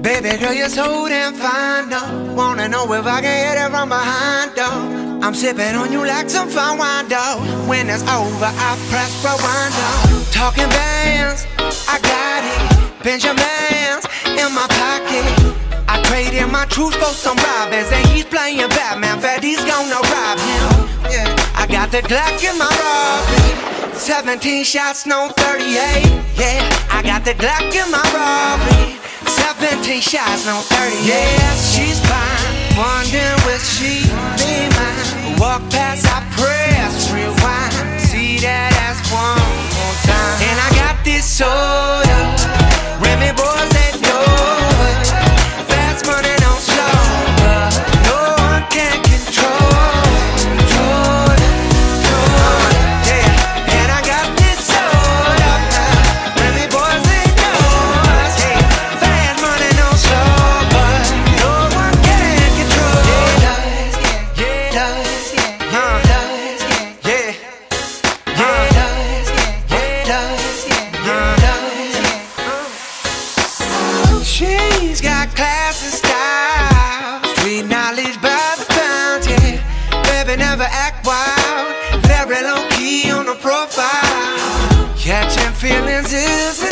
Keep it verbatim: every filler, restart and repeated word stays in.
Baby girl, you're so damn fine, though. Wanna know if I can hit it from behind, though. I'm sipping on you like some fine wine, though. When it's over, I press rewind, though. Talking bands, I got it. Benjamins in my pocket. I traded my truth for some robins, and he's playing Batman. Bet he's gonna rob him. Yeah, I got the Glock in my Robin. Seventeen shots, no thirty-eight. Yeah, I got the Glock in my Robin. Seventeen shots, no thirty-eight. Yeah, she's fine. Wondering will she be mine? Walk past, I press rewind. See that ass one more time. And I got this soda. Remy boys, they know it. Fast money, no slow. No one can control. Control it, control it. Yeah, and I got this soda. Remy boys, they know it. Yeah, fast money, no slow. But no one can control it. Yeah, yeah, yeah, yeah, yeah, yeah, yeah. She's got class and style, street knowledge by the pound, yeah. Baby never act wild, very low key on the profile. Catching feelings is